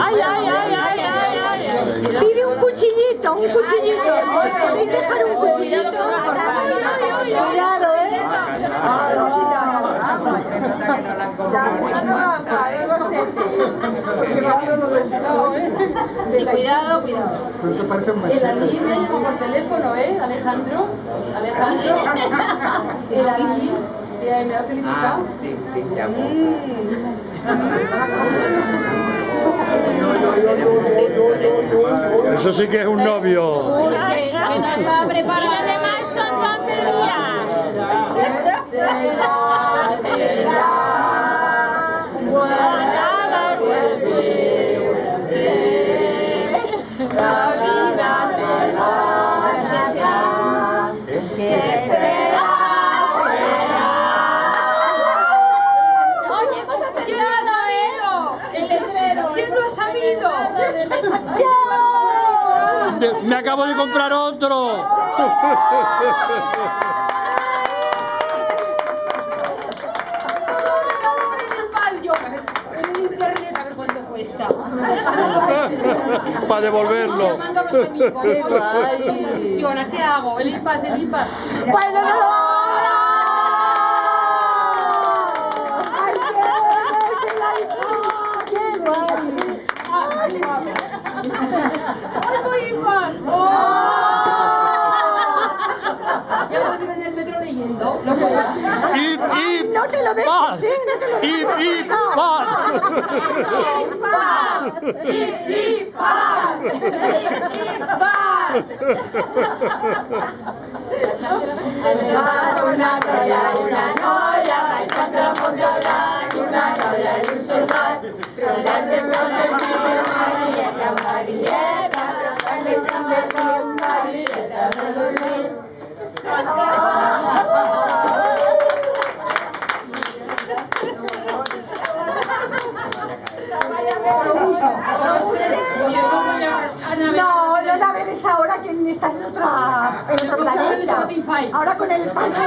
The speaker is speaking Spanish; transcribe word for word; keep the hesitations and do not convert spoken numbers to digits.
Ay, ay, ay, ay, ay, ay. Pide un cuchillito, un cuchillito. ¿Os podéis dejar un cuchillito? Cuidado, ¿eh? Cuidado, cuidado. El Alín me llama por teléfono, ¿eh? Alejandro. Alejandro. El Alín. Eh, me ha felicitado. Sí, sí, ya. Eso sí que es un novio. Que nos va a preparar. Y además son tonterías. Guardada vuelve la vida de la que será. Oye, hemos acertado, ¿eh? El letrero. ¿Quién lo ha sabido? Me acabo de comprar otro. En el internet a ver cuánto cuesta. Para devolverlo. Llamando a los amigos. ¡Qué guay! ¿Y ahora qué hago? El iPad, el iPad. ¡Bueno, no lo hagas! ¡Ay, qué bueno es el iPhone! ¡Qué guay! ¡Ay, tu iPad! ¡Oh! Ya me voy en el metro leyendo. Lo puedo. ¡Ip, Ay, ip! no te lo dejes, ¿eh? No te lo dejes. ¡Ip, ip, paz! Una noia, una noia, baixant damunt del llac, una noia i un soldat, trollant de tot el dia, Marieta, Marieta, trollant de tot, Marieta, de dormir. No, no navegues ahora que estás en, otra, en otro planeta. Ahora con el